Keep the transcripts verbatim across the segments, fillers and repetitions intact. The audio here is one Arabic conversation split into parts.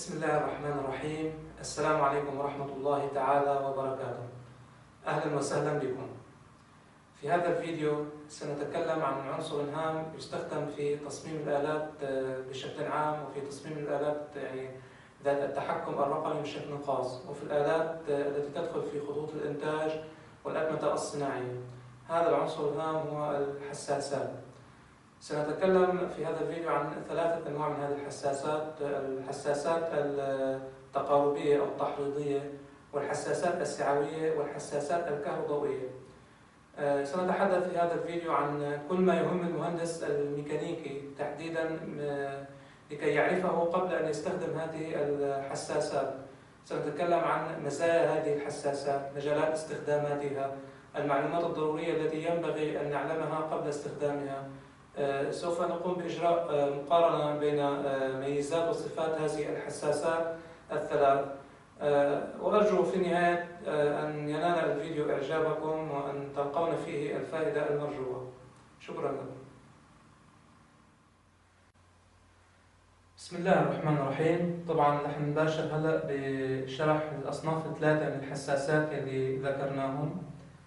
بسم الله الرحمن الرحيم. السلام عليكم ورحمة الله تعالى وبركاته. أهلا وسهلا بكم. في هذا الفيديو سنتكلم عن عنصر هام يستخدم في تصميم الآلات بشكل عام، وفي تصميم الآلات يعني ذات التحكم الرقمي بشكل خاص، وفي الآلات التي تدخل في خطوط الإنتاج والأتمتة الصناعية. هذا العنصر الهام هو الحساسات. سنتكلم في هذا الفيديو عن ثلاثة أنواع من هذه الحساسات: الحساسات التقاربية أو التحريضية، والحساسات السعوية، والحساسات الكهروضوئية. سنتحدث في هذا الفيديو عن كل ما يهم المهندس الميكانيكي تحديدا لكي يعرفه قبل أن يستخدم هذه الحساسات. سنتكلم عن مزايا هذه الحساسات، مجالات استخداماتها، المعلومات الضرورية التي ينبغي أن نعلمها قبل استخدامها. سوف نقوم بإجراء مقارنة بين ميزات وصفات هذه الحساسات الثلاث، وأرجو في النهاية أن ينال الفيديو إعجابكم وأن تلقون فيه الفائدة المرجوة. شكرا لكم. بسم الله الرحمن الرحيم. طبعا رح نباشر هلا بشرح الأصناف الثلاثة من الحساسات اللي ذكرناهم.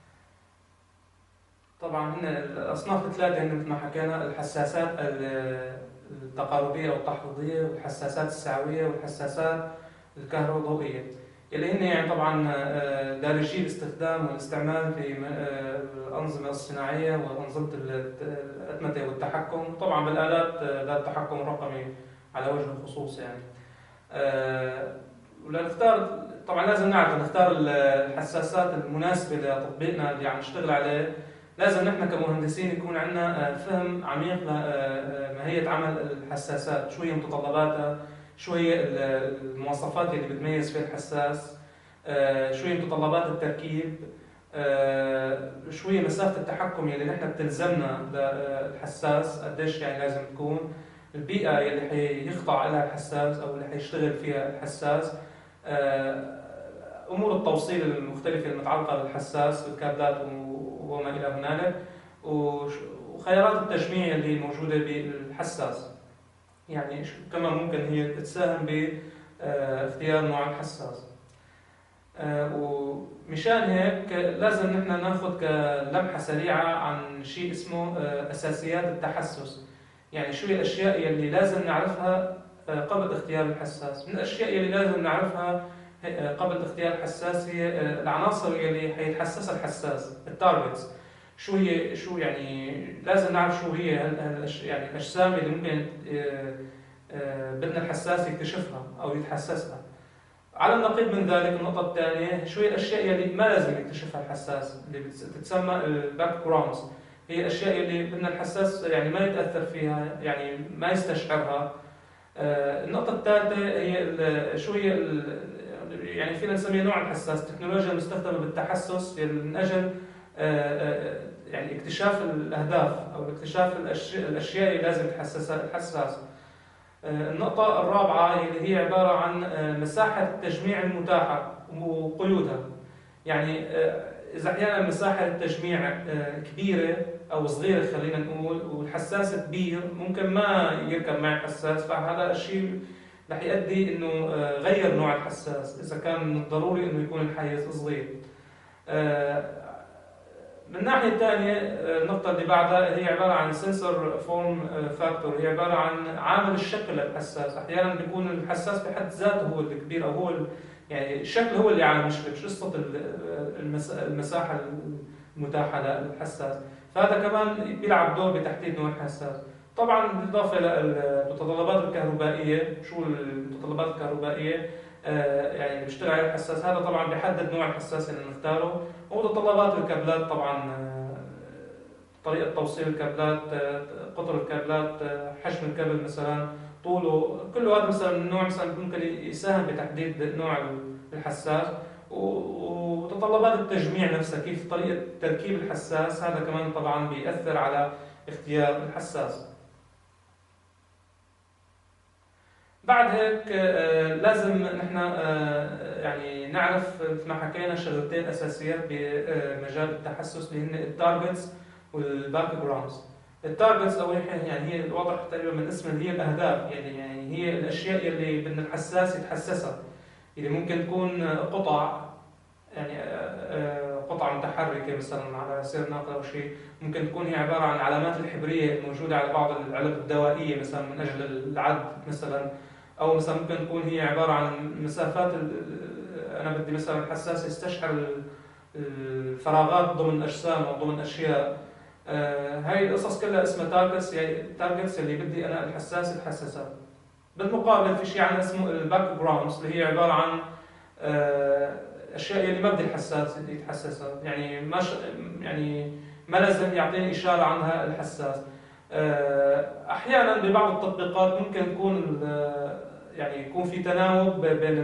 طبعا هن الأصناف الثلاثة هن مثل ما حكينا: الحساسات التقاربية أو التحريضية، والحساسات السعوية، والحساسات الكهروضوئية، اللي هن يعني طبعا دارجي الاستخدام والاستعمال في الأنظمة الصناعية وأنظمة الأتمتة والتحكم، طبعا بالآلات ذات التحكم الرقمي على وجه الخصوص. يعني ولنختار طبعا لازم نعرف نختار الحساسات المناسبة لتطبيقنا اللي عم نشتغل عليه. لازم نحن كمهندسين يكون عندنا فهم عميق لماهية عمل الحساسات، شو هي متطلباتها، شو هي المواصفات اللي بتميز فيها الحساس، شو هي متطلبات التركيب، شو هي مسافة التحكم اللي نحن بتلزمنا للحساس، قديش يعني لازم تكون، البيئة اللي حيخضع لها الحساس أو اللي حيشتغل فيها الحساس، أمور التوصيل المختلفة المتعلقة بالحساس، الكابلات وما إلى هنالك، وخيارات التجميع اللي موجودة بالحساس. يعني كما ممكن هي تساهم باختيار نوع الحساس. ومشان هيك لازم نحن ناخذ كلمحة سريعة عن شيء اسمه أساسيات التحسس. يعني شو هي الأشياء اللي لازم نعرفها قبل اختيار الحساس. من الأشياء اللي لازم نعرفها قبل اختيار الحساس هي العناصر اللي حيتحسسها الحساس، التارجتس. شو هي شو يعني لازم نعرف شو هي يعني الأجسام اللي ممكن بدنا الحساس يكتشفها أو يتحسسها. على النقيض من ذلك، النقطة الثانية، شو هي الأشياء اللي ما لازم يكتشفها الحساس، اللي تتسمى الباك جراوندز. هي الأشياء اللي بدنا الحساس يعني ما يتأثر فيها، يعني ما يستشعرها. النقطة الثالثة هي شو هي يعني فينا نسميها نوع الحساس، التكنولوجيا المستخدمة بالتحسس من أجل يعني اكتشاف الأهداف أو اكتشاف الأشياء اللي لازم يتحسسها الحساس. النقطة الرابعة اللي هي عبارة عن مساحة التجميع المتاحة وقيودها. يعني إذا أحيانا مساحة التجميع كبيرة أو صغيرة خلينا نقول، والحساس كبير، ممكن ما يركب مع الحساس، فهذا الشيء رح يؤدي إنه غير نوع الحساس إذا كان من الضروري إنه يكون الحيز صغير. من الناحية الثانية، النقطة اللي بعدها هي عبارة عن سنسور فورم فاكتور، هي عبارة عن عامل الشكل للحساس. أحيانا بيكون الحساس بحد ذاته هو الكبير، أو هو يعني الشكل هو اللي عامل الشكل، مش قصة المساحة المتاحة للحساس. فهذا كمان بيلعب دور بتحديد نوع الحساس. طبعا بالإضافة للمتطلبات الكهربائية، شو المتطلبات الكهربائية يعني اللي بيشتغل على الحساس، هذا طبعا بيحدد نوع الحساس اللي نختاره. ومتطلبات الكابلات، طبعا طريقة توصيل الكابلات، قطر الكابلات، حجم الكابل مثلا، طوله، كل هذا مثلا النوع مثلا ممكن يساهم بتحديد نوع الحساس. ومتطلبات التجميع نفسها، كيف طريقة تركيب الحساس، هذا كمان طبعا بيأثر على اختيار الحساس. بعد هيك لازم نحن يعني نعرف مثل ما حكينا شغلتين اساسيات بمجال التحسس، اللي هن التارجتس والباك جراوندز. التارجتس او يعني هي الواضح تقريبا من اسمها هي الاهداف، يعني يعني هي الاشياء اللي بدنا الحساس يتحسسها، اللي ممكن تكون قطع، يعني آه، قطعة متحركة مثلا على سير ناقل أو شيء، ممكن تكون هي عبارة عن العلامات الحبرية الموجودة على بعض العلب الدوائية مثلا من أجل العد مثلا، أو مثلا ممكن تكون هي عبارة عن مسافات أنا بدي مثلا حساس يستشعر الفراغات ضمن أجسام أو ضمن أشياء. آه، هاي القصص كلها اسمها تارجتس، يعني تارجتس اللي بدي أنا الحساس يتحسسها. بالمقابل في شيء عندنا اسمه الباك جراوندز، اللي هي عبارة عن آه، اشياء اللي ما بدي الحساس يتحسسها، يعني ما ش... يعني ما لازم يعطيني اشاره عنها الحساس. آه، احيانا ببعض التطبيقات ممكن يكون يعني يكون في تناوب بين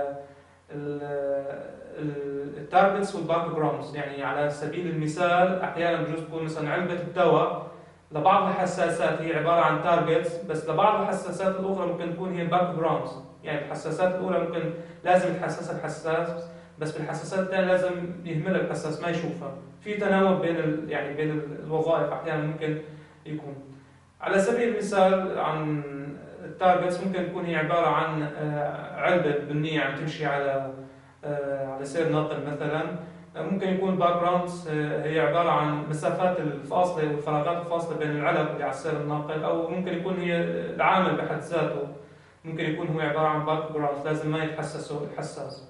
التارجتس والباك جراوندز. يعني على سبيل المثال احيانا بجوز تكون مثلا علبه الدواء لبعض الحساسات هي عباره عن تارجتس، بس لبعض الحساسات الاخرى ممكن تكون هي باك جراوندز. يعني الحساسات الاولى ممكن لازم يتحسسها الحساس، بس بالحساسات الثانيه لازم يهملها الحساس ما يشوفها. في تناوب بين ال... يعني بين الوظائف احيانا ممكن يكون. على سبيل المثال عن التارجتس ممكن تكون هي عباره عن علبه بنيه عم تمشي على على سير ناقل مثلا. ممكن يكون باك جراوندز هي عباره عن مسافات الفاصله والفراغات الفاصله بين العلب اللي على السير الناقل، او ممكن يكون هي العامل بحد ذاته ممكن يكون هو عباره عن باك جراوندز لازم ما يتحسسه الحساس.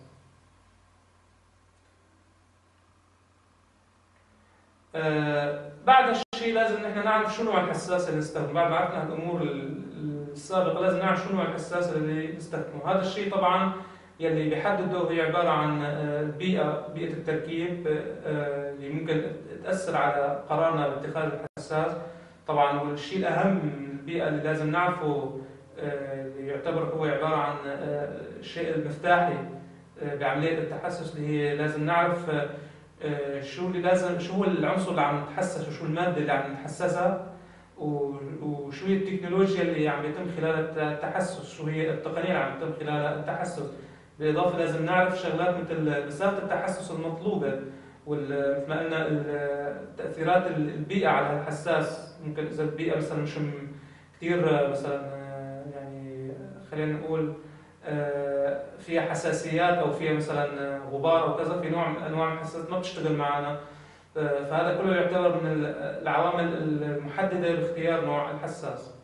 آه بعد هالشيء لازم نحن نعرف شو نوع الحساس اللي نستخدمه. بعد ما عرفنا الامور السابقه لازم نعرف شو نوع الحساس اللي نستخدمه. هذا الشيء طبعا يلي بيحدده هي عباره عن البيئه، بيئه التركيب اللي ممكن تاثر على قرارنا باتخاذ الحساس. طبعا والشيء الاهم من البيئه اللي لازم نعرفه اللي يعتبر هو عباره عن الشيء المفتاحي بعمليه التحسس، اللي هي لازم نعرف شو اللي لازم شو هو العنصر اللي عم نتحسس وشو الماده اللي عم نتحسسها، وشو هي التكنولوجيا اللي عم يتم خلالها التحسس، شو هي التقنيه اللي عم يتم خلالها التحسس. بالاضافه لازم نعرف شغلات مثل مسافه التحسس المطلوبه، ومثل ما قلنا تاثيرات البيئه على الحساس. ممكن اذا البيئه مثلا مش كثير مثلا يعني خلينا نقول فيها حساسيات او فيها مثلا غبار او كذا، في نوع من انواع الحساسات ما بتشتغل معنا. فهذا كله يعتبر من العوامل المحدده باختيار نوع الحساس.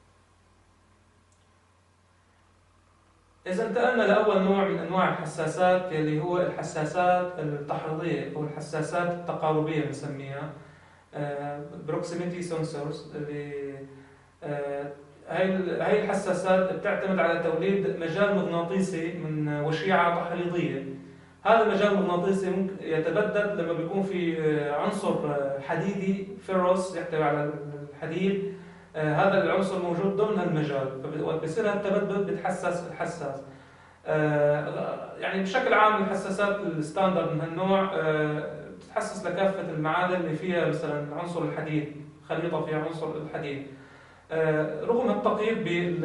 إذا انتقلنا لأول نوع من أنواع الحساسات اللي هو الحساسات التحريضية أو الحساسات التقاربية بنسميها proximity sensors. اللي هاي هاي الحساسات بتعتمد على توليد مجال مغناطيسي من وشيعة تحريضية. هذا المجال المغناطيسي ممكن يتبدد لما بيكون في عنصر حديدي فيروس يحتوي على الحديد. هذا العنصر موجود ضمن المجال، فبصير التبدد بتحسس الحساس. يعني بشكل عام الحساسات الستاندرد من هالنوع بتتحسس لكافة المعادن اللي فيها مثلا عنصر الحديد، خليطة فيها عنصر الحديد. رغم التقييد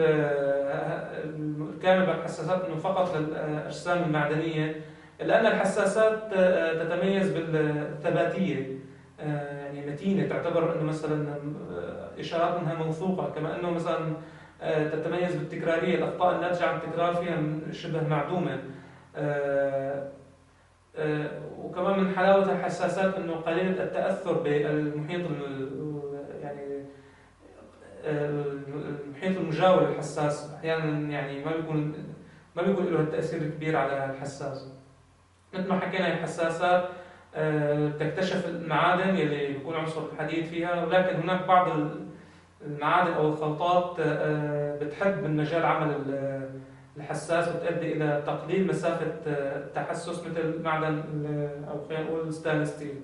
بالكامل بالحساسات انه فقط للاجسام المعدنيه، الا ان الحساسات تتميز بالثباتيه، يعني متينه، تعتبر انه مثلا اشارات منها موثوقه، كما انه مثلا تتميز بالتكراريه، الاخطاء الناتجه عن التكرار فيها شبه معدومه. وكمان من حلاوه الحساسات انه قليله التاثر بالمحيط، يعني المحيط المجاور للحساس احيانا يعني ما بيكون ما بيكون له التاثير الكبير على الحساس. مثل ما حكينا الحساسات تكتشف المعادن يلي بيكون عنصر الحديد فيها، ولكن هناك بعض المعادن او الخلطات بتحد من مجال عمل الحساس وتؤدي الى تقليل مسافه التحسس، مثل معدن او خلينا نقول الستانلس ستيل.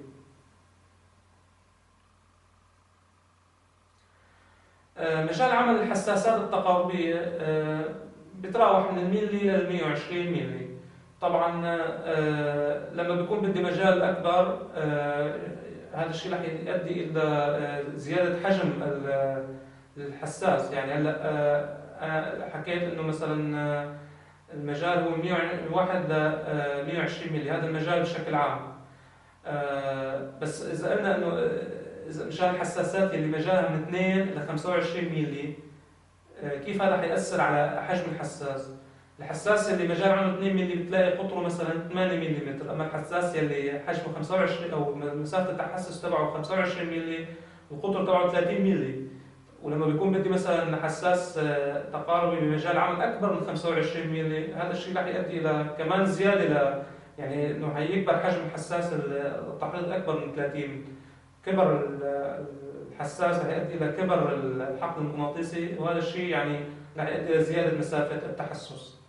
مجال عمل الحساسات التقاربية بتراوح من الميلي لل مية وعشرين ميلي. طبعا لما بيكون بدي مجال أكبر هذا الشيء رح يؤدي إلى زيادة حجم الحساس. يعني هلا أنا حكيت إنه مثلا المجال هو من واحد ل مية وعشرين ميلي، هذا المجال بشكل عام. بس إذا قلنا إنه مشان الحساسات اللي مجالها من اثنين إلى خمسة وعشرين ملي، كيف هذا حيأثر على حجم الحساس؟ الحساس اللي مجال عنده اثنين ملي بتلاقي قطره مثلا ثمانية ملم، اما الحساس يلي حجمه خمسة وعشرين او مسافه التحسس تبعه خمسة وعشرين ملي والقطر تبعه ثلاثين ملي، ولما بيكون بدي مثلا حساس تقاربي بمجال عمل اكبر من خمسة وعشرين ملي، هذا الشيء رح يؤدي الى كمان زياده ل يعني انه حيكبر حجم الحساس التحريض اكبر من ثلاثين. كبر الحساس رح يؤدي الى كبر الحقل المغناطيسي، وهذا الشيء يعني رح يؤدي الى زياده مسافه التحسس.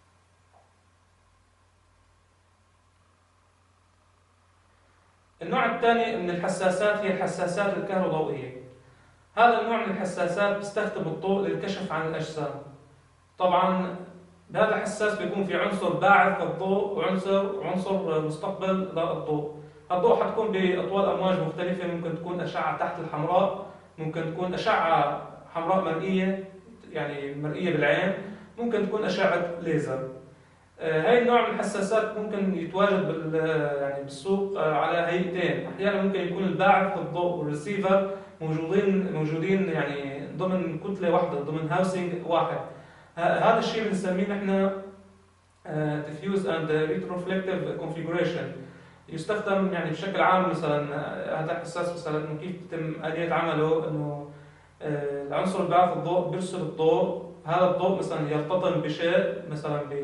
النوع الثاني من الحساسات هي الحساسات الكهروضوئيه. هذا النوع من الحساسات بيستخدم الضوء للكشف عن الاجسام. طبعا بهذا الحساس بيكون في عنصر باعث للضوء وعنصر عنصر مستقبل للضوء. الضوء حتكون باطوال امواج مختلفه، ممكن تكون اشعه تحت الحمراء، ممكن تكون اشعه حمراء مرئيه يعني مرئيه بالعين، ممكن تكون اشعه ليزر. هاي النوع من الحساسات ممكن يتواجد بال يعني بالسوق على هيئتين. احيانا ممكن يكون الباعث للضوء والريسيفر موجودين موجودين يعني ضمن كتله واحده، ضمن هاوسنج واحد. هذا الشيء بنسميه نحن diffuse and retroflective configuration. يستخدم يعني بشكل عام مثلا هذا الحساس مثلا انه كيف تتم آلية عمله، انه العنصر الباعث الضوء بيرسل الضوء، هذا الضوء مثلا يرتطم بشيء مثلا ب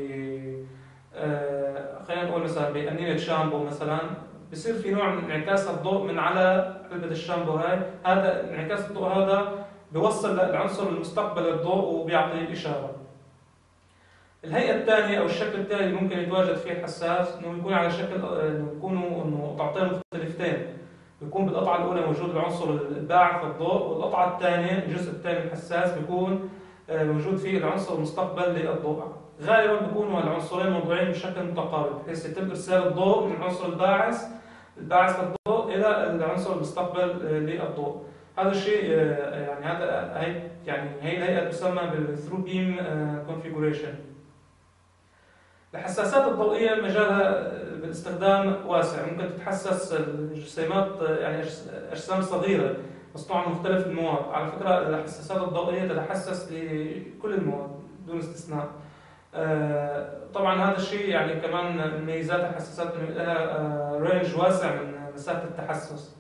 خلينا نقول مثلا بقنينة شامبو مثلا، بصير في نوع من انعكاس الضوء من على علبة الشامبو هاي، هذا انعكاس الضوء هذا بيوصل للعنصر المستقبل الضوء وبيعطي إشارة. الهيئة الثانية أو الشكل الثاني اللي ممكن يتواجد فيه الحساس إنه يكون على شكل إنه يكونوا إنه قطعتين مختلفتين، بيكون بالقطعة الأولى موجود العنصر الباعث الضوء، والقطعة الثانية الجزء الثاني من الحساس بيكون موجود فيه العنصر المستقبل للضوء. غالبا بيكونوا العنصرين موضوعين بشكل متقارب بحيث يتم إرسال الضوء من العنصر الباعث الباعث للضوء إلى العنصر المستقبل للضوء. هذا الشيء يعني هذا هي يعني هي الهيئة تسمى بالثرو بيم كونفيجوريشن. الحساسات الضوئية مجالها بالاستخدام واسع، ممكن تتحسس الجسيمات يعني أجسام صغيرة مصنوعة من مختلف المواد. على فكرة الحساسات الضوئية تتحسس لكل المواد دون استثناء. طبعا هذا الشيء يعني كمان من ميزات الحساسات انه لها رينج واسع من مسافة التحسس.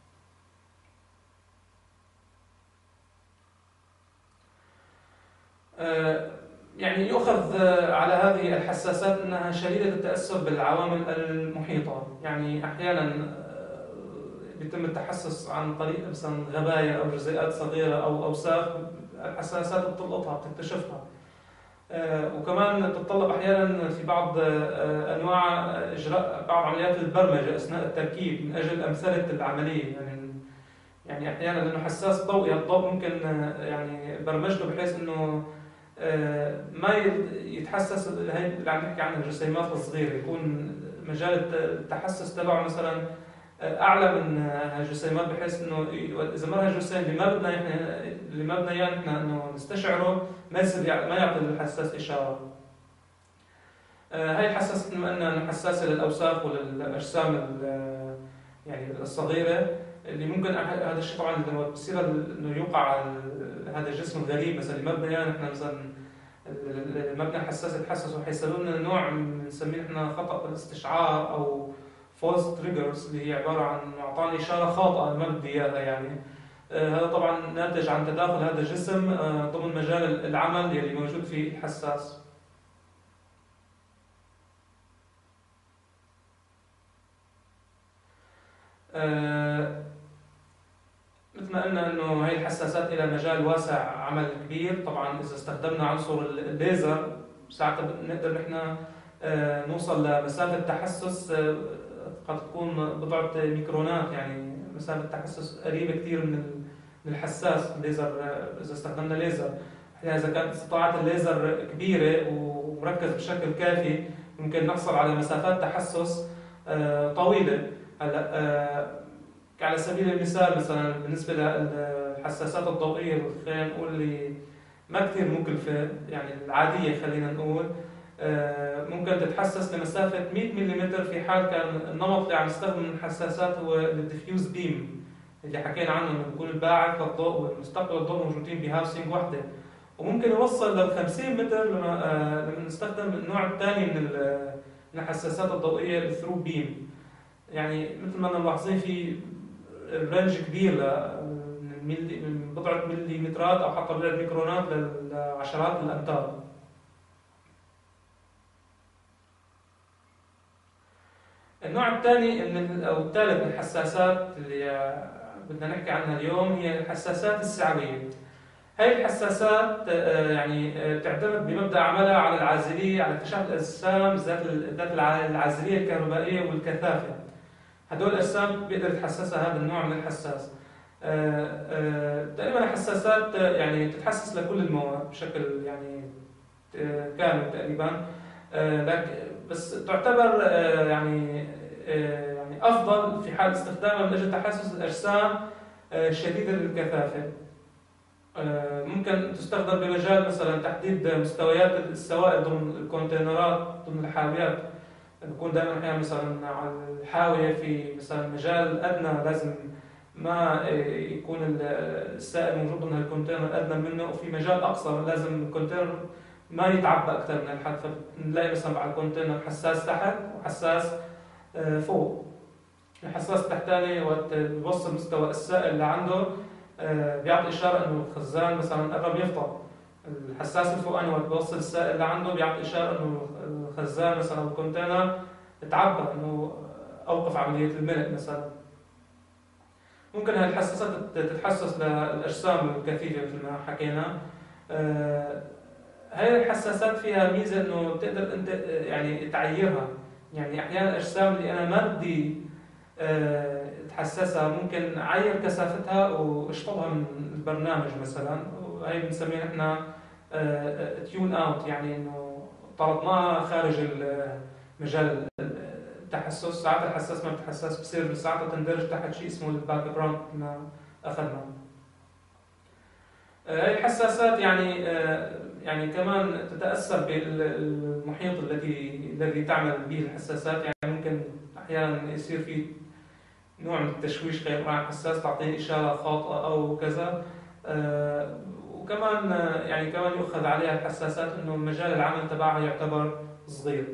يعني يؤخذ على هذه الحساسات انها شديدة التأثر بالعوامل المحيطة، يعني احيانا بيتم التحسس عن طريق مثلا غبايا او جزيئات صغيرة او اوساخ، الحساسات بتلقطها بتكتشفها. وكمان تتطلب احيانا في بعض انواع اجراء بعض عمليات البرمجة اثناء التركيب من اجل امثلة العملية. يعني يعني احيانا لانه حساس ضوئي، الضوء ممكن يعني برمجته بحيث انه ما يتحسس هي اللي عم نحكي عنها الجسيمات الصغيره، يكون مجال التحسس تبعه مثلا اعلى من هالجسيمات بحيث انه اذا مر هالجسيم اللي ما بدنا احنا اللي ما بدنا اياه نحن انه نستشعره ما يصير ما يعطي الحساس اشاره. هاي الحساسات بما انها حساسه للاوساخ وللاجسام يعني الصغيره اللي ممكن هذا الشيء طبعا لما بصير انه يوقع هذا الجسم الغريب مثلا اللي ما بدنا اياه نحن مثلا المبنى الحساس يتحسس وحيصيروا لنا نوع بنسميه نحن خطا بالاستشعار او فولس تريجرز، اللي هي عباره عن اعطاني اشاره خاطئه ما بدي اياها. يعني آه هذا طبعا ناتج عن تداخل هذا الجسم آه ضمن مجال العمل يلي موجود فيه الحساس. آه مثل ما قلنا انه هي الحساسات لها مجال واسع عمل كبير. طبعا اذا استخدمنا عنصر الليزر ساعتها نقدر نحن نوصل لمسافه تحسس قد تكون بضعه ميكرونات، يعني مسافه تحسس قريبه كثير من الحساس الليزر. اذا استخدمنا ليزر يعني اذا كانت استطاعه الليزر كبيره ومركز بشكل كافي ممكن نحصل على مسافات تحسس طويله. هلا على سبيل المثال مثلا بالنسبة للحساسات الضوئية خلينا نقول اللي ما كثير مكلفة يعني العادية خلينا نقول ممكن تتحسس لمسافة مئة ملم في حال كان النمط اللي عم نستخدم من الحساسات هو الديفيوز بيم. اللي حكينا عنه انه بيكون الباعث للضوء والمستقبل الضوء موجودين بهاوسنج وحده، وممكن يوصل لل خمسين متر لما آه لما نستخدم النوع الثاني من من الحساسات الضوئيه الثرو بيم. يعني مثل ما ملاحظين في رينج كبير من ملي من بضعه مليمترات او حتى بضعه ميكرونات لعشرات الامتار. النوع الثاني من او الثالث من الحساسات اللي بدنا نحكي عنها اليوم هي الحساسات السعويه. هاي الحساسات يعني تعتمد بمبدأ عملها على العازلية، على اكتشاف الأجسام ذات ذات العازلية الكهربائية والكثافة. هدول الأجسام بيقدر يتحسسها هذا النوع من الحساس. تقريبا الحساسات يعني تتحسس لكل المواد بشكل يعني كامل تقريبا، لكن بس تعتبر يعني يعني أفضل في حال استخدامها من أجل تحسس الأجسام شديدة الكثافة. ممكن تستخدم بمجال مثلا تحديد مستويات السوائل ضمن الكونتينرات ضمن الحاويات. بكون دائما احيانا مثلا على الحاويه في مثلا مجال ادنى لازم ما يكون السائل موجود ضمن الكونتينر ادنى منه، وفي مجال اقصى لازم الكونتينر ما يتعبى اكثر من الحد، فبنلاقي مثلا على الكونتينر حساس تحت وحساس فوق. الحساس التحتاني وقت بيوصل مستوى السائل اللي عنده بيعطي إشارة إنه الخزان مثلا قرب يفضى. الحساس الفوقاني وقت بيوصل السائل اللي عنده بيعطي إشارة إنه الخزان مثلا أو الكونتينر تعبى، إنه أوقف عملية الملء مثلا. ممكن هاي الحساسات تتحسس للأجسام الكثيفة مثل ما حكينا. هاي الحساسات فيها ميزة إنه تقدر أنت يعني تعيرها. يعني أحيانا الأجسام اللي أنا ما بدي تحسسها ممكن اعير كثافتها واشطبها من البرنامج مثلا، وهي بنسميها احنا تيون اوت، يعني انه طردناها خارج مجال التحسس. ساعات الحساس ما بتحسس بصير ساعتها تندرج تحت شيء اسمه الباك جراوند ما اخذنا. هي الحساسات يعني يعني كمان تتاثر بالمحيط الذي الذي تعمل به الحساسات. يعني ممكن احيانا يصير في نوع من التشويش غير مع حساس تعطيه إشارة خاطئة أو كذا. آه وكمان آه يعني كمان يؤخذ عليها الحساسات إنه مجال العمل تبعها يعتبر صغير.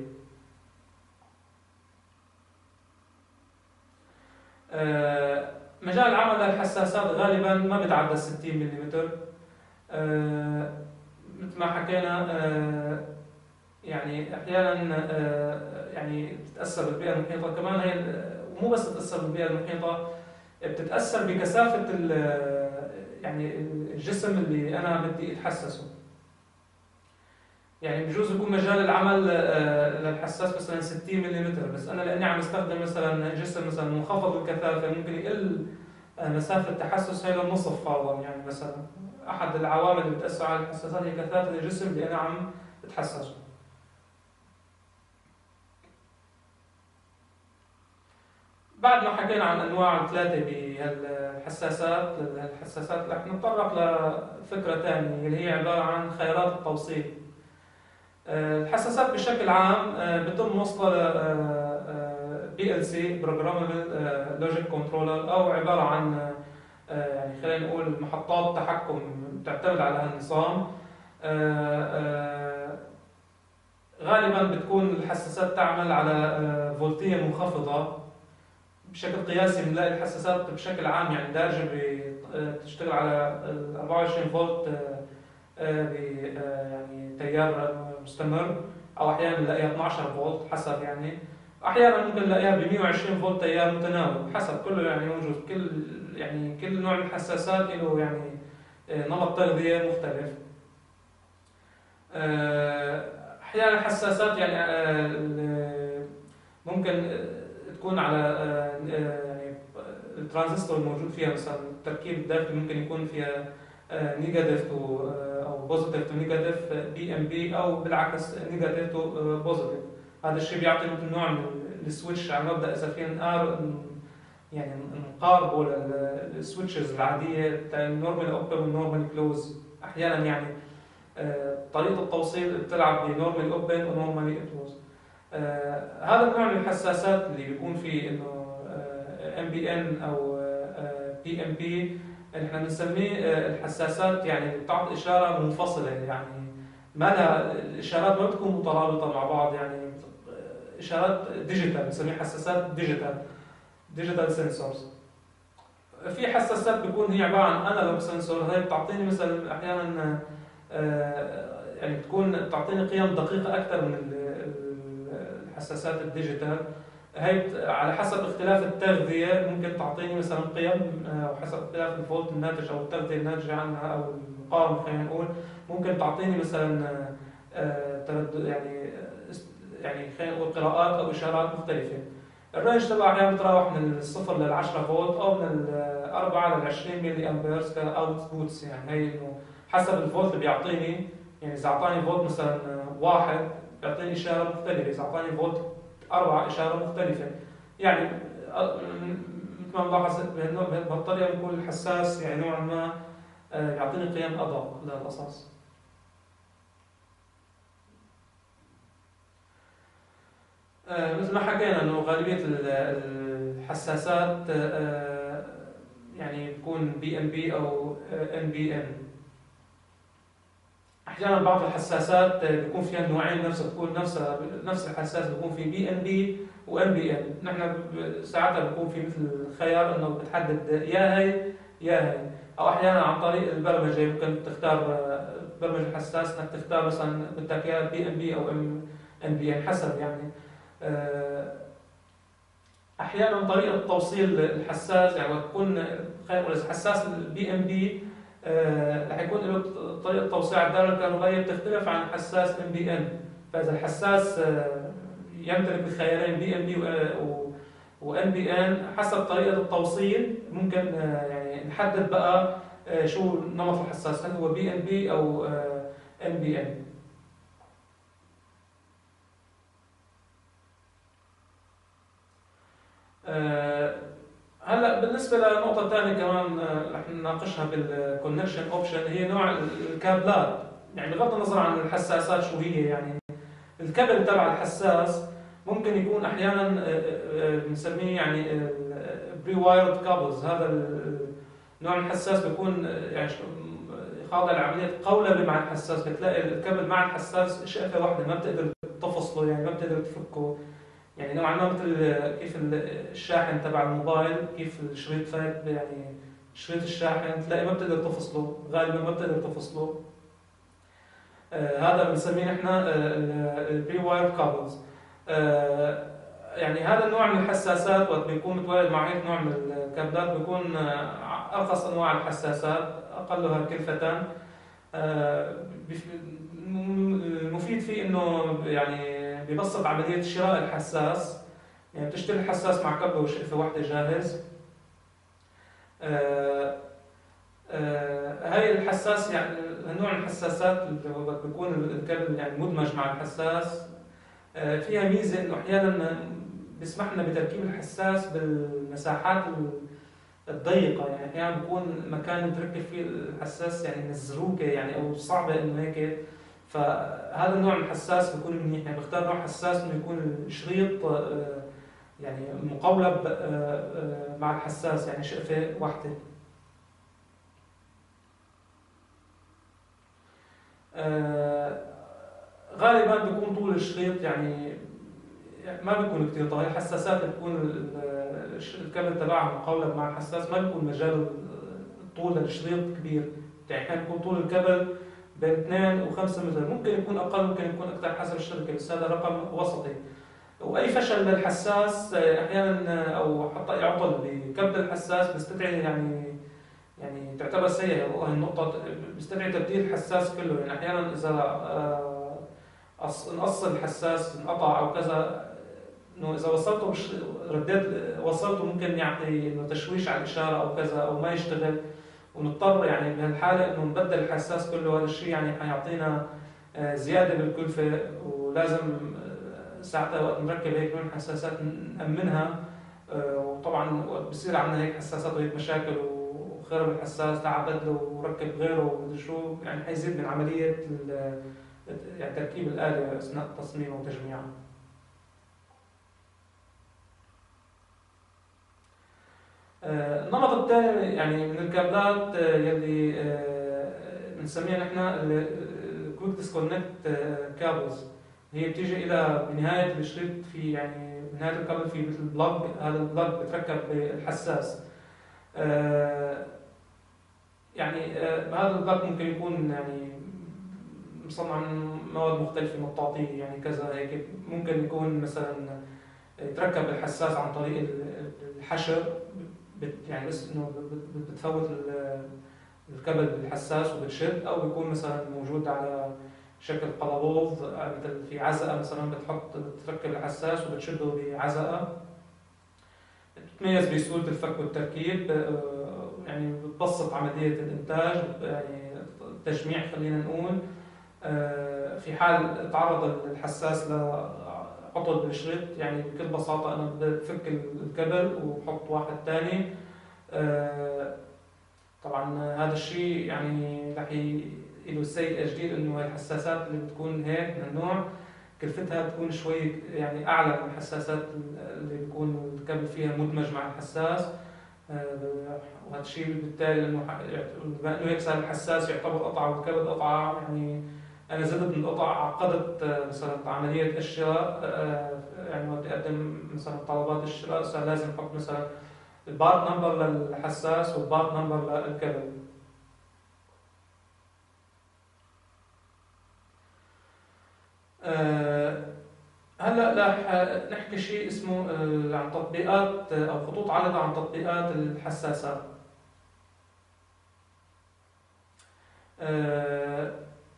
آه مجال العمل للحساسات غالبا ما بيتعدى ستين ملم. آه مثل ما حكينا آه يعني أحيانا آه يعني بتتأثر بالبيئة المحيطة كمان. هي مو بس تتأثر بالبيئة المحيطة، بتتأثر بكثافة يعني الجسم اللي أنا بدي أتحسسه. يعني بجوز يكون مجال العمل للحساس مثلا ستين ملم، بس أنا لأني عم استخدم مثلا جسم مثلا منخفض الكثافة ممكن يقل مسافة التحسس هي للنصف فرضا. يعني مثلا أحد العوامل اللي بتأثر على الحساسات هي كثافة الجسم اللي أنا عم أتحسسه. بعد ما حكينا عن انواع ثلاثه بهالحساسات الحساسات رح نتطرق لفكره ثانيه اللي هي عباره عن خيارات التوصيل. الحساسات بشكل عام بتم وصلها بي ال سي بروجرامبل لوجيك كنترولر، او عباره عن يعني خلينا نقول محطات تحكم تعتمد على هالنظام. غالبا بتكون الحساسات تعمل على فولتيه منخفضه بشكل قياسي. بنلاقي الحساسات بشكل عام يعني دارجه بتشتغل على أربعة وعشرين فولت يعني تيار مستمر، او احيانا بنلاقيها اثني عشر فولت حسب. يعني احيانا ممكن نلاقيها ب مئة وعشرين فولت تيار متناوب حسب، كله يعني موجود. كل يعني كل نوع من الحساسات له يعني نمط تغذيه مختلف. احيانا الحساسات يعني ممكن تكون على يعني الترانزستور الموجود فيها مثلا التركيب الداخلي ممكن يكون فيها نيجاتيف تو او بوزيتيف تو نيجاتيف بي ام بي، او بالعكس نيجاتيف تو بوزيتيف. هذا الشيء بيعطي مثل نوع من السويتش على مبدا اذا فينا ار يعني نقاربه للسويتشز العاديه بتاع النورمال اوبن والنورمال كلوز. احيانا يعني طريقه التوصيل بتلعب بنورمال اوبن ونورمال كلوز. آه هذا النوع من الحساسات اللي بيكون فيه انه ام بي ان او بي ام بي احنا بنسميه الحساسات يعني بتعطي اشاره منفصله، يعني ما لها الاشارات ما بتكون مترابطه مع بعض، يعني اشارات ديجيتال بنسميها حساسات ديجيتال ديجيتال سنسورز. في حساسات بيكون هي عباره عن انالوج سنسور، هي بتعطيني مثلا احيانا يعني بتكون تعطيني قيم دقيقه اكثر من الحساسات الديجيتال. هي على حسب اختلاف التغذيه ممكن تعطيني مثلا قيم، او حسب اختلاف الفولت الناتج او التغذيه الناتجه عنها او المقاومه خلينا نقول، ممكن تعطيني مثلا تردد يعني يعني خلينا نقول قراءات او اشارات مختلفه. الرينج تبعها احيانا بتتراوح من الصفر لل عشرة فولت او من الأربعة لل عشرين ملي امبيرز كاوتبوتس، يعني هي انه حسب الفولت اللي بيعطيني، يعني اذا اعطاني فولت مثلا واحد بيعطيني اشاره مختلفه، اذا اعطاني فولت أربعة اشاره مختلفه. يعني مثل ما نلاحظ بهالطريقه بيكون الحساس يعني نوعا ما يعطيني قيم ادق للقصص. مثل ما حكينا انه غالبيه الحساسات يعني بتكون بي ام بي او ان بي ان. احيانا بعض الحساسات بيكون فيها نوعين نفس بتكون نفس نفس الحساس بيكون في بي ان بي وان بي ان. نحن ساعتها بيكون في مثل خيار انه بتحدد يا هي يا هي، او احيانا عن طريق البرمجه ممكن تختار برمج الحساس انك تختار مثلا بدك اياه بي ان بي او ام ان بي ان حسب يعني. احيانا طريقه توصيل الحساس يعني بتكون خلينا نقول الحساس البي ام بي رح يكون له طريقه توصيل على الدائره الكهربائيه بتختلف عن حساس ام بي ان. فاذا الحساس يمتلك الخيارين بي ام بي وان بي ان حسب طريقه التوصيل ممكن يعني نحدد بقى شو نمط الحساس، هل هو بي ان بي او ان بي ان. هلا بالنسبه لنقطه ثانيه كمان رح نناقشها بالكونكشن اوبشن، هي نوع الكابلات. يعني بغض النظر عن الحساسات شو هي، يعني الكابل تبع الحساس ممكن يكون احيانا بنسميه يعني بري وايرد كابلز. هذا نوع الحساس بيكون يعني خاضع لعمليه قولبه مع الحساس، بتلاقي الكابل مع الحساس شقفه واحده ما بتقدر تفصله، يعني ما بتقدر تفكه. يعني نوعا ما مثل كيف الشاحن تبع الموبايل، كيف الشريط فات يعني شريط الشاحن تلاقي ما بتقدر تفصله، غالبا ما بتقدر تفصله. آه هذا بنسميه نحن البري واير كابلز. يعني هذا النوع من الحساسات وقت بيكون متواجد مع هيك نوع من الكابلات بيكون ارخص انواع الحساسات اقلها كلفة. آه المفيد فيه انه يعني ببسط عملية شراء الحساس، يعني بتشتري الحساس مع كبة وشقفة واحدة جاهز. آه آه هاي الحساس يعني نوع الحساسات اللي بيكون الكابل يعني مدمج مع الحساس آه فيها ميزة انه احيانا بيسمح لنا بتركيب الحساس بالمساحات الضيقة، يعني احيانا بيكون مكان تركب فيه الحساس يعني مزروكة يعني او صعبة انه هيك. فهذا النوع من الحساس بيكون منيح، يعني بختار نوع حساس انه يكون الشريط يعني مقولب مع الحساس يعني شقفة واحدة. غالبا بيكون طول الشريط يعني ما بيكون كثير طويل. الحساسات اللي بتكون الكابل تبعها مقولب مع الحساس ما بيكون مجال طول الشريط كبير، يعني احيانا بيكون طول الكابل بين اثنين وخمسة متر، ممكن يكون اقل ممكن يكون اكثر حسب الشركه، بس هذا رقم وسطي. واي فشل للحساس احيانا او حتى اي عطل بكبل الحساس بيستدعي يعني يعني تعتبر سيئه، والله النقطه بيستدعي تبديل الحساس كله. يعني احيانا اذا نقص الحساس انقطع او كذا، انه اذا وصلته بش... رديت وصلته ممكن يعطي انه تشويش على الاشاره او كذا او ما يشتغل، ونضطر يعني بهالحاله انه نبدل الحساس كله. هذا الشيء يعني حيعطينا زياده بالكلفه، ولازم ساعتها وقت نركب هيك نوع حساسات نأمنها. وطبعا وقت بصير عندنا هيك حساسات وهيك مشاكل وخرب الحساس تعال بدله وركب غيره ومدري شو، يعني حيزيد من عمليه يعني تركيب الآلة اثناء تصميمها وتجميعها. آه، النمط الثاني يعني من الكابلات آه، يلي بنسميها نحن الكويك ديسكونكت كابلز. هي بتيجي الى بنهايه الشريط، في يعني بنهايه الكابل في مثل بلاج، هذا البلاج بتركب بالحساس. آه، يعني آه، هذا البلاج ممكن يكون يعني مصنع من مواد مختلفه مطاطيه، يعني كذا هيك. ممكن يكون مثلا يتركب الحساس عن طريق الحشر، بت يعني بس انه بتفوت الكابل بالحساس وبتشد، او بيكون مثلا موجود على شكل قلبوظ، مثل في عزقه مثلا بتحط بتركب الحساس وبتشده بعزقه. بتتميز بسهوله الفك والتركيب، يعني بتبسط عمليه الانتاج، يعني التجميع خلينا نقول. في حال تعرض الحساس لعطل بالشريط، يعني بكل بساطه انا بفك الكابل وبحط واحد ثاني. طبعا هذا الشيء يعني رح له سيء جديد، انه الحساسات اللي بتكون هيك من النوع كلفتها بتكون شوي يعني اعلى من الحساسات اللي بيكون الكابل فيها مدمج مع الحساس. وهذا الشيء بالتالي انه بما انه هيك صار الحساس يعتبر قطعه والكابل قطعه، يعني انا زدت من القطع، عقدت مثلا عمليه الشراء. يعني وقت اقدم مثلا طلبات الشراء صار لازم احط مثلا البارت نمبر للحساس والبارت نمبر للكابل. أه هلا رح نحكي شيء اسمه أه عن تطبيقات او خطوط عريضة عن تطبيقات الحساسات. أه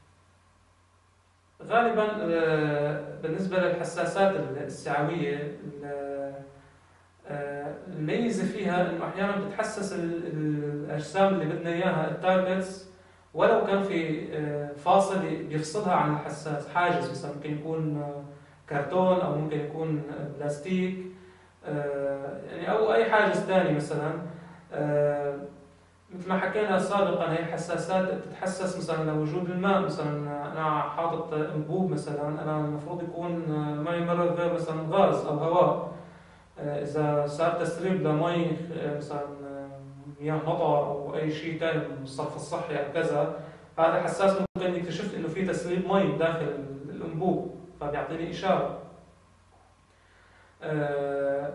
غالبا أه بالنسبة للحساسات السعوية، الميزة فيها انه احيانا بتتحسس الاجسام اللي بدنا اياها، التارجتس، ولو كان في فاصل بيفصلها عن الحساس، حاجز مثلا ممكن يكون كرتون او ممكن يكون بلاستيك، يعني او اي حاجز ثاني مثلا. مثل ما حكينا سابقا، هي الحساسات بتتحسس مثلا لوجود الماء. مثلا انا حاطط انبوب مثلا، انا المفروض يكون معي مرة مثلا غاز او هواء. إذا صار تسريب لمي مثلا مياه مطر أو أي شيء ثاني من الصرف الصحي أو كذا، هذا حساس ممكن يكتشف إنه في تسريب مي داخل الأنبوب، فبيعطيني إشارة. آه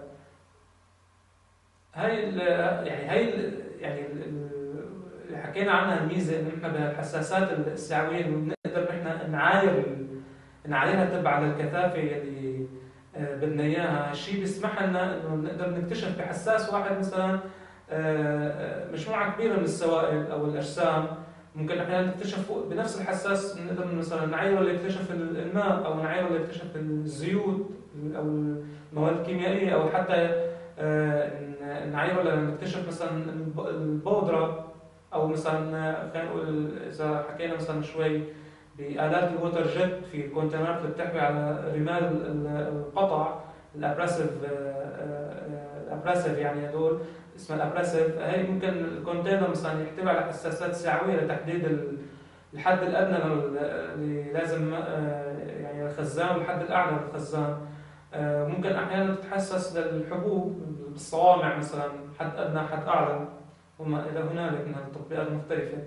هاي ال يعني هاي ال يعني اللي حكينا عنها الميزة إنه إحنا بهالحساسات السعوية بنقدر إحنا نعاير نعايرها تبع للكثافة اللي بدنا اياها. الشيء بيسمح لنا انه نقدر نكتشف بحساس واحد مثلا مجموعه كبيره من السوائل او الاجسام. ممكن احيانا نكتشف بنفس الحساس، نقدر مثلا نعايره ليكتشف الماء، او نعايره ليكتشف الزيوت او المواد الكيميائيه، او حتى نعايره لنكتشف مثلا البودره، او مثلا خلينا نقول اذا حكينا مثلا شوي بآلات الووتر جيت في الكونتينرات اللي بتحوي على رمال القطع، الابراسيف الابراسيف يعني هدول اسمها الابراسيف. هي ممكن الكونتينر مثلا يحتوي على حساسات سعويه لتحديد الحد الادنى اللي لازم يعني الخزان والحد الاعلى للخزان. ممكن احيانا تتحسس للحبوب بالصوامع مثلا، حد ادنى حد اعلى، وما الى هنالك من التطبيقات المختلفه.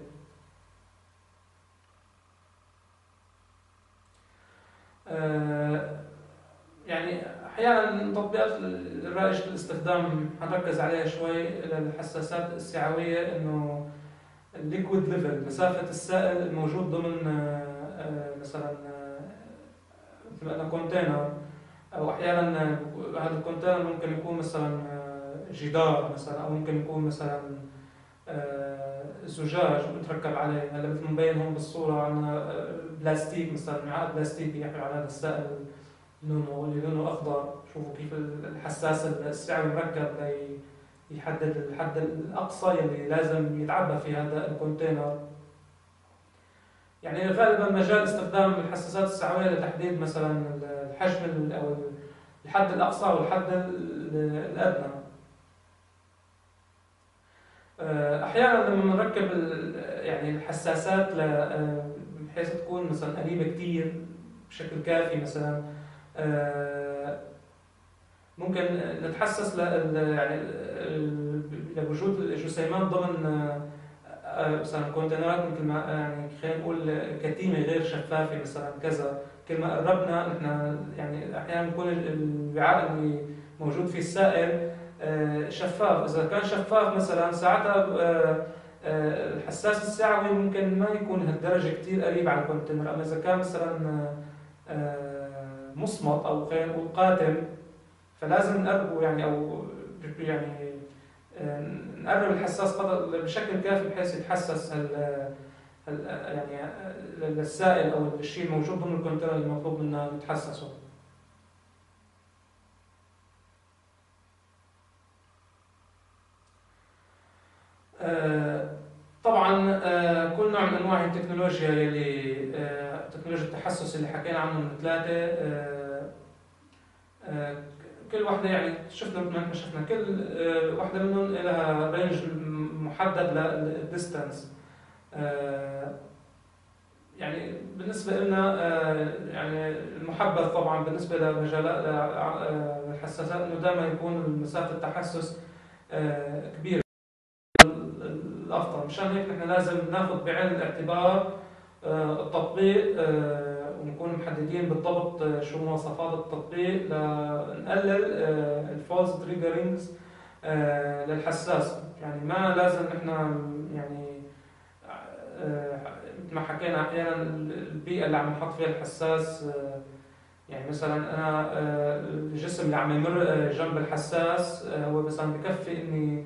يعني احيانا تطبيقات الرائج للاستخدام حنركز عليها شوي للحساسات السعويه، انه الليكويد ليفل، مسافه السائل الموجود ضمن مثلا مثل ما كونتينر، او احيانا هذا الكونتينر ممكن يكون مثلا جدار مثلا، او ممكن يكون مثلا زجاج متركب عليه. هلا مثل ما مبين هون بالصوره عندنا بلاستيك مثلا، وعاء بلاستيكي يحوي على هذا السائل لونه اللي لونه اخضر. شوفوا كيف الحساس السعوي مركب ليحدد الحد الاقصى يلي لازم يتعبى في هذا الكونتينر. يعني غالبا مجال استخدام الحساسات السعويه لتحديد مثلا الحجم او الحد الاقصى والحد الادنى. احيانا لما نركب يعني الحساسات بحيث تكون مثلا قريبه كثير بشكل كافي مثلا، ممكن نتحسس ل يعني لوجود الجسيمات ضمن مثلا كونتينرات، مثل ما يعني خلينا نقول كتيمه غير شفافه مثلا كذا. كل ما قربنا نحن يعني احيانا بيكون الوعاء اللي موجود فيه السائل شفاف، اذا كان شفاف مثلا ساعتها الحساس السعوي ممكن ما يكون هالدرجه كثير قريب على الكونتينر. اما اذا كان مثلا مصمت او خلينا نقول قاتم فلازم نقربه يعني، او يعني نقرب الحساس قدر بشكل كافي بحيث يتحسس هال يعني السائل او الشيء الموجود ضمن الكونتينر المطلوب منا نتحسسه. طبعا كل نوع من انواع التكنولوجيا اللي تكنولوجيا التحسس اللي حكينا عنهم من ثلاثه، كل واحدة يعني شفنا مثل ما شفنا كل واحدة منهم لها رينج محدد للديستانس. يعني بالنسبة لنا يعني المحبذ طبعا بالنسبة لمجالات الحساسات انه دائما يكون مسافة التحسس كبيرة الافضل. مشان هيك نحن لازم ناخذ بعين الاعتبار التطبيق ونكون محددين بالضبط شو مواصفات التطبيق لنقلل الفولز تريجرينجز للحساس. يعني ما لازم نحن يعني مثل ما حكينا احيانا البيئه اللي عم نحط فيها الحساس، يعني مثلا انا الجسم اللي عم يمر جنب الحساس هو مثلا بكفي اني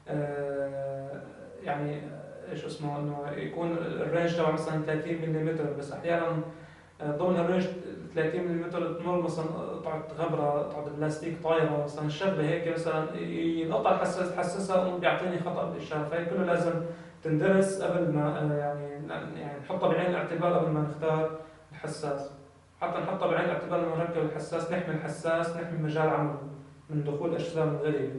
يعني ايش اسمه انه يكون الرينج تبعه مثلا ثلاثين ملم، بس احيانا ضمن الرينج ثلاثين ملم تمر مثلا قطعه غبره، قطعه بلاستيك طايره مثلا شغله هيك مثلا ينقطع الحساس تحسسها بيعطيني خطا بالاشاره. فهي كله لازم تندرس قبل ما يعني يعني نحطها بعين الاعتبار قبل ما نختار الحساس، حتى نحطها بعين الاعتبار لما نركب الحساس، نحمي الحساس نحمي مجال عمله من دخول اجسام غريبه.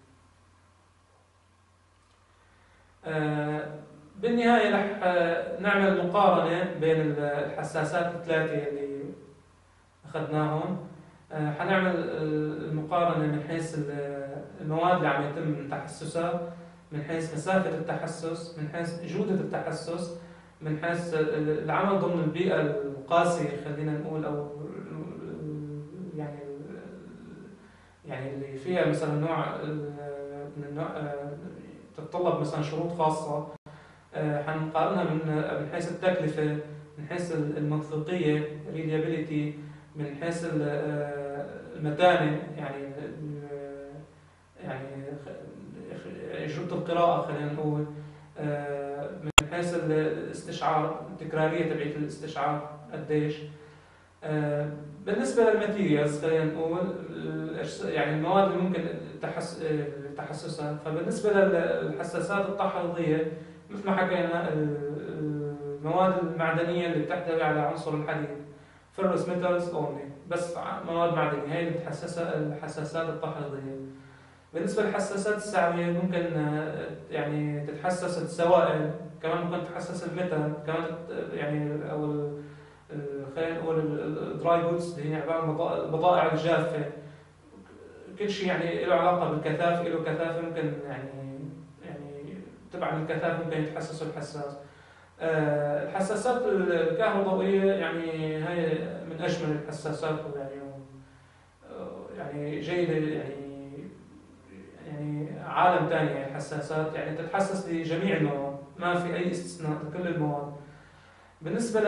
بالنهاية رح نعمل مقارنة بين الحساسات الثلاثة اللي أخذناهم. حنعمل المقارنة من حيث المواد اللي عم يتم تحسسها، من حيث مسافة التحسس، من حيث جودة التحسس، من حيث العمل ضمن البيئة القاسية خلينا نقول، أو يعني يعني اللي فيها مثلا نوع من النوع تتطلب مثلا شروط خاصة. حنقارنها من من حيث التكلفة، من حيث المنطقية reliability، من حيث المتانة يعني يعني جودة القراءة خلينا نقول، من حيث الاستشعار، التكرارية تبعية الاستشعار قديش. بالنسبة للماتيريالز خلينا نقول يعني المواد اللي ممكن تحس تحسسها. فبالنسبة للحساسات التحريضية مثل ما حكينا المواد المعدنية اللي بتحتوي على عنصر الحديد ferrous metals only، بس مواد معدنية هي اللي بتحسسها الحساسات التحريضية. بالنسبة للحساسات السعوية ممكن يعني تتحسس السوائل، كمان ممكن تتحسس الميتال كمان يعني، أو خلينا نقول الدراي جودز اللي هي عبارة عن البضائع الجافة. كل شيء يعني له علاقة بالكثافة، له كثافة ممكن يعني يعني تبع الكثافة ممكن يتحسسه الحساس. الحساسات الكهروضوئية يعني هي من أجمل الحساسات يعني يعني جيدة يعني يعني عالم ثاني يعني الحساسات يعني تتحسس لجميع المواد، ما في أي استثناء لكل المواد. بالنسبة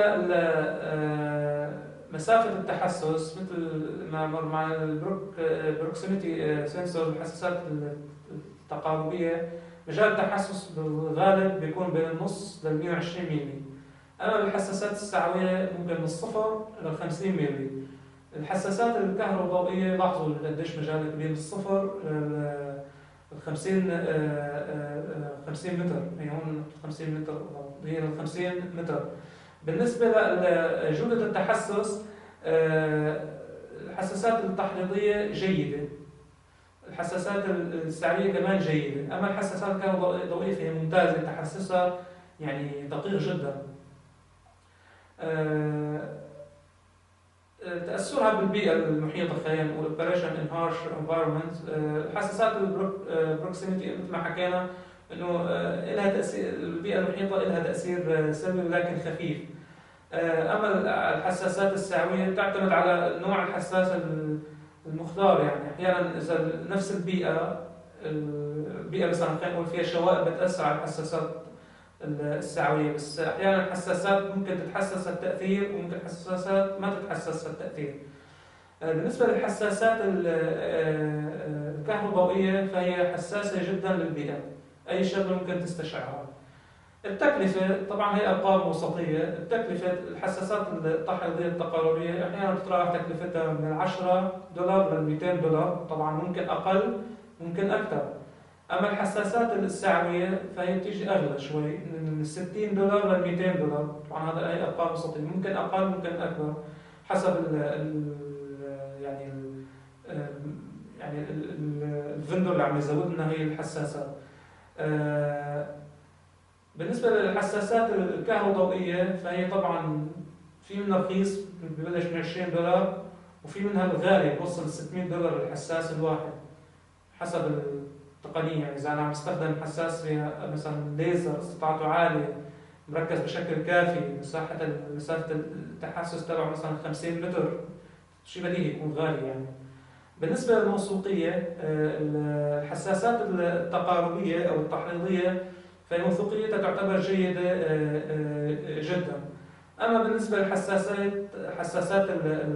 لمسافة التحسس مثل ما مر مع البروكسيميتي سنسور، الحساسات التقاربية مجال التحسس بالغالب بيكون بين النص لل مئة وعشرين ملي. أما الحساسات السعوية ممكن من الصفر إلى خمسين ملي. الحساسات الكهروضوئية لاحظوا قديش مجال كبير من الصفر ل خمسين خمسين متر، هي هون خمسين متر، هي خمسين متر. بالنسبة لجودة التحسس الحساسات التحريضية جيدة، الحساسات السعوية كمان جيدة. أما الحساسات الكهروضوئية فهي ممتازة، تحسسها يعني دقيق جدا. تأثرها بالبيئة المحيطة، خلينا نقول operation in harsh environment. الحساسات البروكسيميتي مثل ما حكينا إنه لها تأثير، البيئة المحيطة لها تأثير سلبي ولكن خفيف. أما الحساسات السعوية تعتمد على نوع الحساس المختار، يعني أحيانا إذا نفس البيئة البيئة مثلا خلينا نقول فيها شوائب بتأثر على الحساسات السعوية، بس أحيانا الحساسات ممكن تتحسس التأثير وممكن حساسات ما تتحسس التأثير. بالنسبة للحساسات الكهروضوئية فهي حساسة جدا للبيئة، أي شغلة ممكن تستشعرها. التكلفة طبعا هي أرقام وسطية. التكلفة الحساسات التحريضية التقاربية أحيانا تتراوح تكلفتها من عشرة دولار ل مئتين دولار، طبعا ممكن أقل ممكن أكثر. أما الحساسات السعوية فهي بتيجي أغلى شوي، من ستين دولار ل مئتين دولار، طبعا هذا أي أرقام وسطية، ممكن أقل ممكن أكبر حسب ال ال يعني ال يعني الفندور اللي عم يزود لنا هي الحساسات. بالنسبة للحساسات الكهروضوئية فهي طبعا في منها رخيص ببلش من عشرين دولار، وفي منها الغالي بوصل ستمئة دولار الحساس الواحد حسب التقنية. يعني إذا أنا عم بستخدم حساس مثلا ليزر استطاعته عالية مركز بشكل كافي، مساحة مسافة التحسس تبعه مثلا خمسين متر، شيء بديهي يكون غالي يعني. بالنسبة للموثوقية الحساسات التقاربية أو التحريضية فموثوقيتها تعتبر جيدة جدا. أما بالنسبة للحساسات حساسات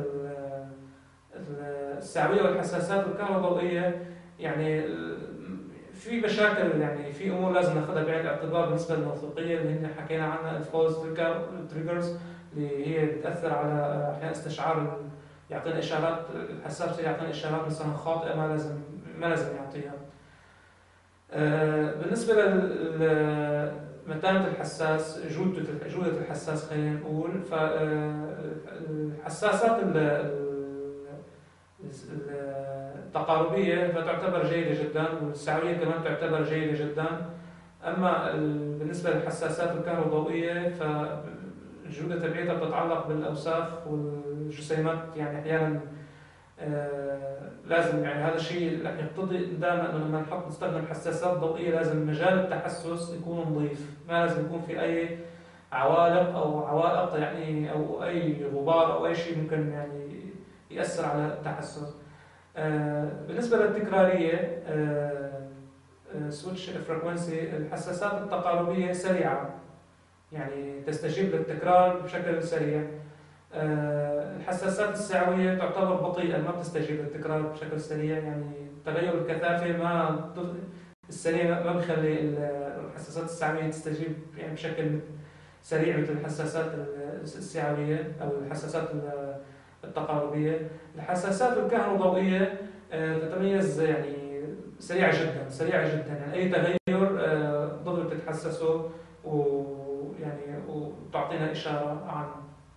السعوية والحساسات الكهروضوئية يعني في مشاكل، يعني في أمور لازم ناخذها بعين الاعتبار بالنسبة للموثوقية اللي هن حكينا عنها الفولز تريجرز، اللي هي بتأثر على أحيانا استشعار، يعطينا إشارات، الحساس يعطينا إشارات مثلا خاطئة ما لازم ما لازم يعطيها. بالنسبة لمتانة الحساس، جودة جودة الحساس خلينا نقول، فالحساسات التقاربية فتعتبر جيدة جدا، والسعوية كمان تعتبر جيدة جدا. أما بالنسبة للحساسات الكهروضوئية فالجودة تبعيتها بتتعلق بالأوساخ والجسيمات، يعني أحيانا آه لازم يعني هذا الشيء رح يقتضي دائما انه لما نحط نستخدم حساسات ضوئيه لازم مجال التحسس يكون نظيف، ما لازم يكون في اي عوالق او عوائق يعني او اي غبار او اي شيء ممكن يعني ياثر على التحسس. آه بالنسبه للتكراريه آه سويتش فريكونسي، الحساسات التقاربيه سريعه يعني تستجيب للتكرار بشكل سريع. الحساسات السعوية تعتبر بطيئة ما بتستجيب للتكرار بشكل سريع، يعني تغير الكثافة ما السريع ما بيخلي الحساسات السعوية تستجيب يعني بشكل سريع مثل الحساسات السعوية أو الحساسات التقاربية. الحساسات الكهروضوئية تتميز يعني سريعة جدا سريعة جدا، يعني أي تغير ضروري بتتحسسه ويعني وتعطينا إشارة عنه.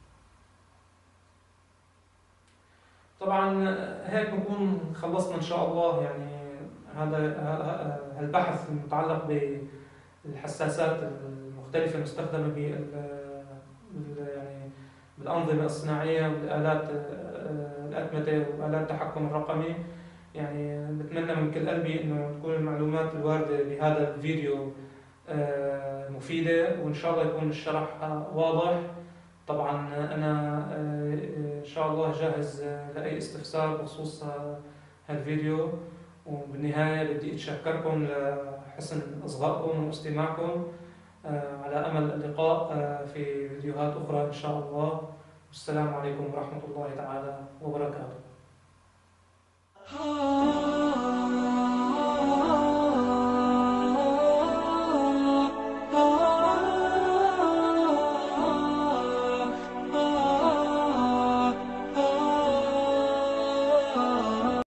طبعا هيك بنكون خلصنا ان شاء الله يعني هذا البحث المتعلق بالحساسات المختلفه المستخدمه بال يعني بالانظمه الصناعيه والالات الاتمته والات التحكم الرقمي. يعني بتمنى من كل قلبي انه تكون المعلومات الوارده بهذا الفيديو مفيده، وان شاء الله يكون الشرح واضح. طبعا أنا إن شاء الله جاهز لأي استفسار بخصوص هالفيديو، وبالنهاية بدي أتشكركم لحسن إصغائكم واستماعكم، على أمل اللقاء في فيديوهات أخرى إن شاء الله. والسلام عليكم ورحمة الله تعالى وبركاته.